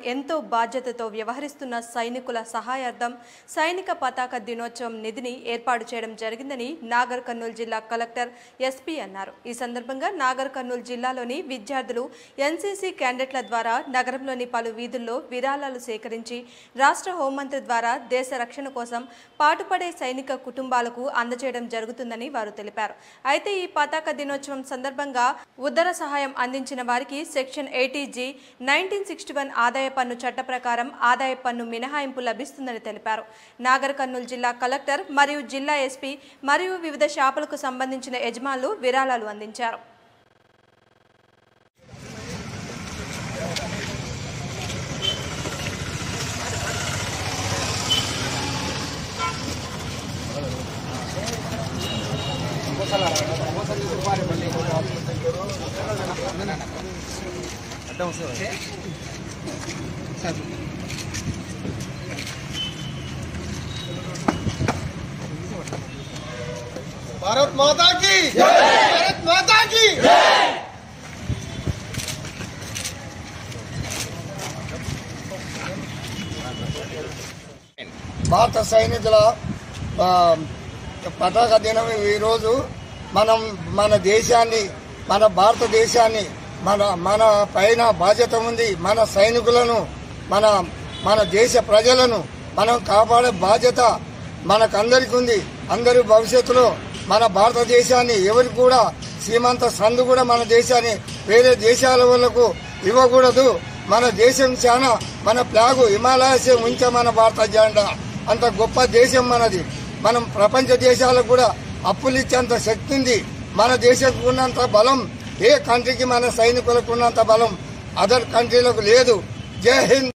ఎంతో బాధ్యతతో వ్యవహరిస్తున్న సైనికుల సహాయార్థం సైనిక పతాక దినోత్సవం నిధిని ఏర్పాటు చేయడం జరిగిందని నాగర్ కర్నూలు జిల్లా కలెక్టర్ ఎస్పీ అన్నారు. ఈ సందర్భంగా నాగర్ కర్నూలు జిల్లాలోని విద్యార్థులు ఎన్సీసీ క్యాండెట్ల ద్వారా నగరంలోని పలు వీధుల్లో విరాళాలు సేకరించి రాష్ట్ర హోంమంత్రి ద్వారా దేశ రక్షణ కోసం పాటుపడే సైనిక కుటుంబాలకు అందజేయడం జరుగుతుందని వారు తెలిపారు. అయితే ఈ పతాక దినోత్సవం సందర్భంగా ఉదర సహాయం అందించిన వారికి సెక్షన్ 80G 1961 ఆదాయ పన్ను చట్ట ప్రకారం ఆదాయ పన్ను మినహాయింపు లభిస్తుందని తెలిపారు. నాగర్ కర్నూలు జిల్లా కలెక్టర్ మరియు జిల్లా ఎస్పీ మరియు వివిధ శాఖలకు సంబంధించిన యజమానులు విరాళాలు అందించారు. भारत माता की जय, भारत माता की जय। భారత సైనికుల పతాక దినం ఈరోజు మన దేశాన్ని, మన భారతదేశాన్ని, మన పైన బాధ్యత ఉంది. మన సైనికులను, మన దేశ ప్రజలను మనం కాపాడే బాధ్యత మనకందరికీ ఉంది. అందరూ భవిష్యత్తులో మన భారతదేశాన్ని ఎవరికి కూడా సీమంత సందు కూడా మన దేశాన్ని వేరే దేశాల వాళ్ళకు ఇవ్వకూడదు. మన దేశం చాలా, మన ఫ్లాగు హిమాలయాస్ ఉంచే మన భారత జెండా అంత గొప్ప దేశం మనది. మనం ప్రపంచ దేశాలకు కూడా అప్పులు ఇచ్చేంత శక్తి ఉంది. మన దేశంకు ఉన్నంత బలం ఏ కంట్రీకి మన సైనికులకు ఉన్నంత బలం అదర్ కంట్రీలకు లేదు. జై హింద్.